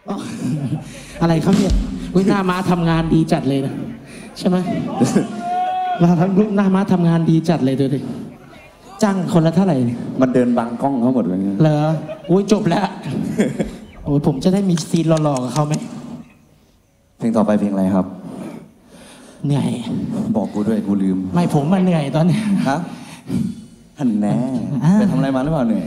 อะไรครับเนี่ยหน้าม้าทำงานดีจัดเลยนะใช่ไหมหน้าม้าทำงานดีจัดเลยดูดิจ้างคนละเท่าไหร่มันเดินบังกล้องเขาหมดเลยเหรอโอ้ยจบแล้วโอ้ยผมจะได้มีซีนหล่อๆกับเขาไหมเพลงต่อไปเพลงอะไรครับเหนื่อยบอกกูด้วยกูลืมไม่ผมมันเหนื่อยตอนนี้ฮะท่านแน่ไปทำอะไรมาหรือเปล่าเหนื่อย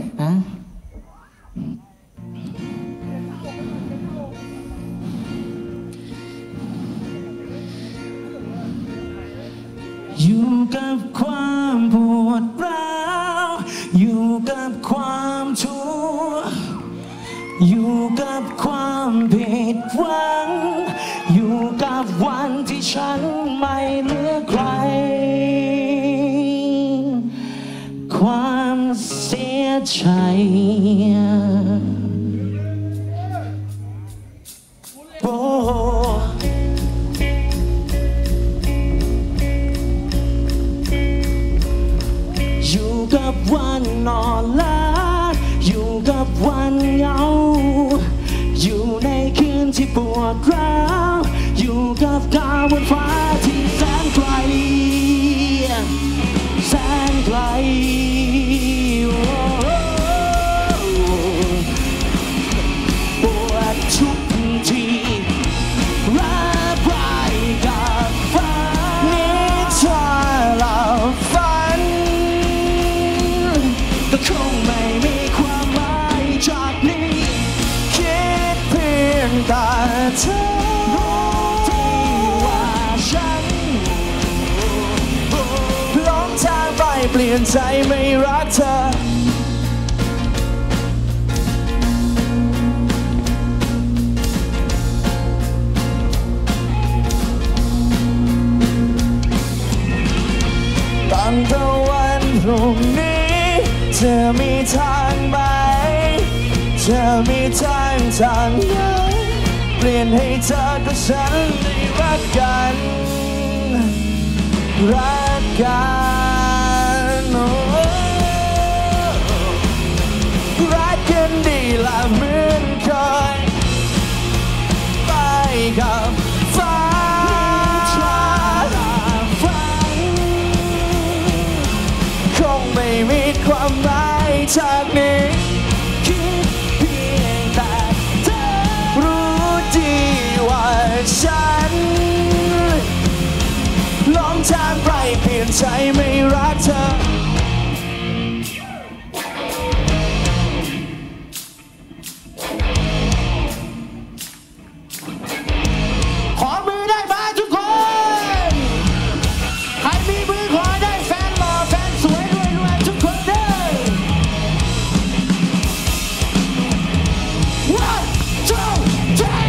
อยู่กับความปวดร้าวอยู่กับความทุกข์อยู่กับความผิดหวังอยู่กับวันที่ฉันไม่เหลือใครความเสียใจโอ้อยู่กับวันนอนล้าอยู่กับวันเหงาอยู่ในคืนที่ปวดร้าวอยู่กับดาวบนฟ้าที่แสนไกลแสนไกลปวดทุกทีรับไปกับฝันนิทานเหล่าฝันก็คงไม่มีความหมายจากนี้คิดเพียงแต่เธอรู้ที่ว่าฉันหลงทางไปเปลี่ยนใจไม่รักเธอตั้งแต่วันพรุ่งนี้เธอมีทางไหมเธอมีทางไหนเปลี่ยนให้เธอกับฉันได้รักกันรักกันรักกันดีละเหมือนเคยไปกับฟ้าคงไม่มีความหมายจากนี้คิดเพียงแต่เธอรู้ดีว่าฉันหลงทางไปเปลี่ยนใจไม่รักเธอขอมือได้ไหมทุกคนใครมีมือขอได้แฟนหล่อแฟนสวยรวยๆทุกคนเด้อ One, two, three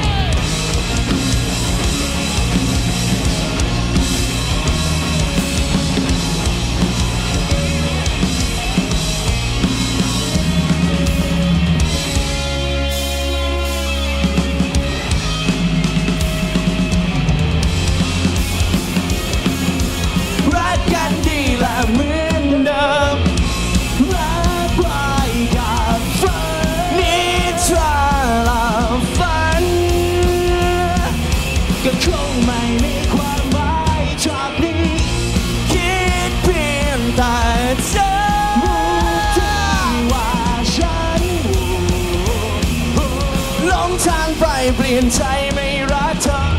รักกันดีและเหมือนเดิมรักไว้กับฝันนิทานเหล่าฝันก็คงไม่มีความหมายจากนี้คิดเพียงแต่เธอรู้ที่ว่าฉันหลงทางไปเปลี่ยนใจไม่รักเธอ